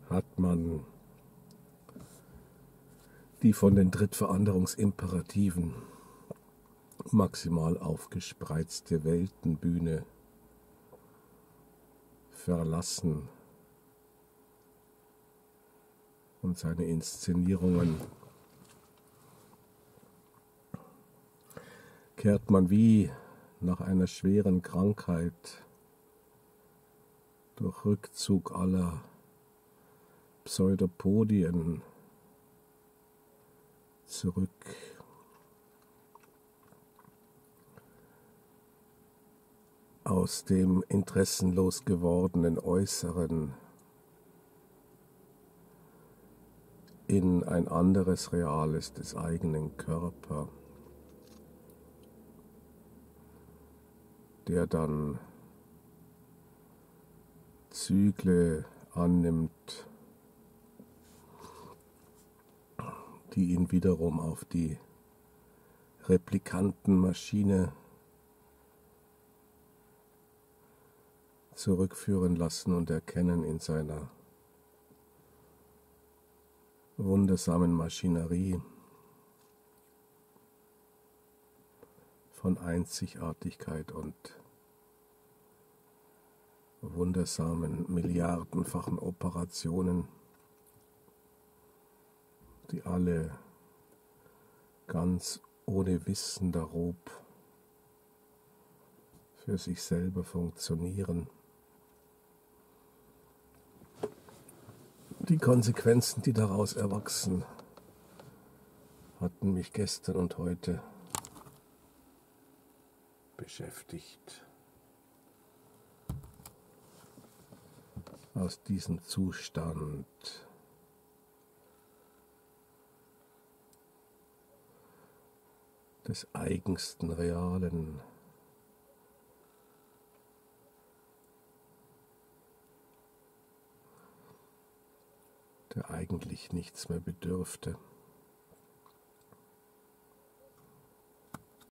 hat man die von den Drittveranderungsimperativen maximal aufgespreizte Weltenbühne verlassen und seine Inszenierungen kehrt man wie nach einer schweren Krankheit durch Rückzug aller Pseudopodien zurück aus dem interessenlos gewordenen Äußeren in ein anderes Reales des eigenen Körpers, der dann Zügle annimmt, die ihn wiederum auf die Replikantenmaschine zurückführen lassen und erkennen in seiner wundersamen Maschinerie von Einzigartigkeit und wundersamen milliardenfachen Operationen, die alle ganz ohne Wissen darob für sich selber funktionieren. Die Konsequenzen, die daraus erwachsen, hatten mich gestern und heute beschäftigt. Aus diesem Zustand des eigensten Realen der eigentlich nichts mehr bedürfte.